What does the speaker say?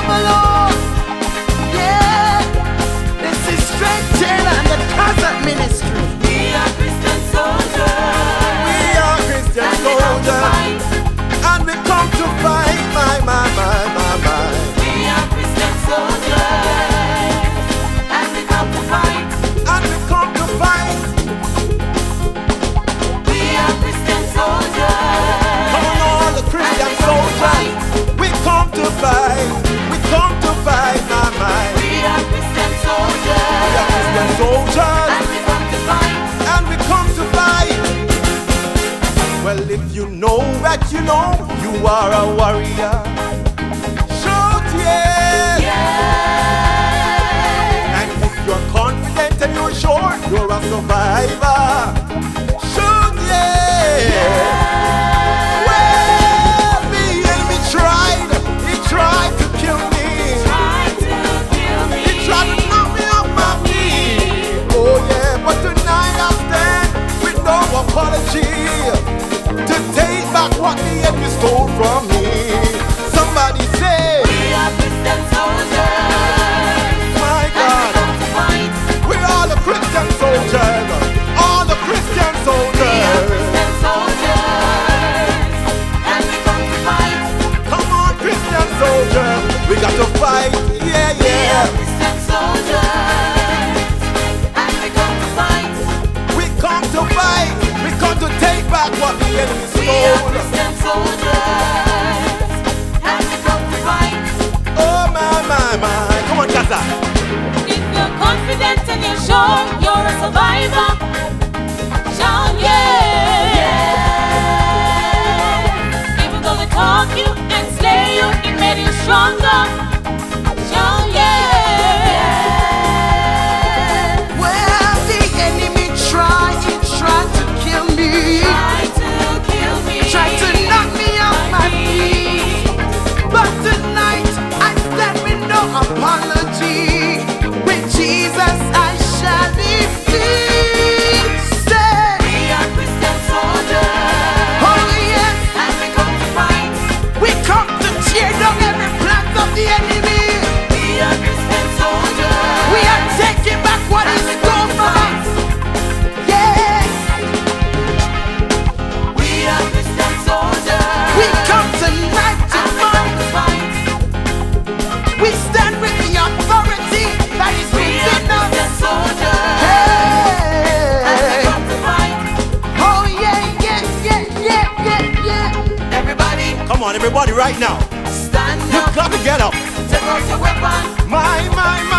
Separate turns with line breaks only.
of the Lord. Yeah, this is Straight Taylor and the Concert Ministry.
We are Christian soldiers.
We are Christian soldiers, and we come to fight. My.
We are Christian soldiers, and we come to fight.
And we come to fight.
We are Christian soldiers.
Come on, all the Christian soldiers. We come to fight. We come to fight, my.
We are Christian soldiers.
We are Christian soldiers,
And we come to fight.
and we come to fight. Well, if you know that you know you are a warrior, shout yeah.
Yeah.
And if you're confident and you're sure you're a survivor, shout yeah. Well, the enemy tried, he tried to kill me.
Try to kill me.
He tried to knock me off my feet. Oh yeah, but tonight I stand with no apology to take back what the enemy stole from me. Somebody say,
We are Christian soldiers.
my
And we
God,
come to fight.
we're all the Christian soldiers, all the Christian
We are
soldiers.
Christian soldiers. And we come to fight.
Come on, Christian soldiers, we got to fight. Yeah,
We are
yeah.
Christian soldiers. And we come to fight.
We come to fight. We come to take back what the enemy
We are
stole.
Christian soldiers. And we come to fight.
Oh my. Come on, Casa.
If you're confident and you're sure you're a survivor, shout yeah. Even though they talk you and slay you, it made you stronger. Shout yeah.
Well, the enemy tried to kill me.
Try to kill me.
Tried to knock me off my feet. But tonight I stand with no apology. With Jesus I shall defeat. Say,
We are Christian soldiers.
oh yes,
And we come to fight.
we come to tear down every plan of the enemy.
We are Christian soldiers.
We are taking back what is stole from us. Yes,
We are Christian soldiers.
we come tonight to
And we
fight.
come to fight.
We stand with the authority that is
We are
within us.
Christian soldiers. And we
Hey.
come to fight.
Oh yeah.
Everybody
Come on, everybody, right now.
stand
You
up.
got to get up.
Take out your weapon.
My.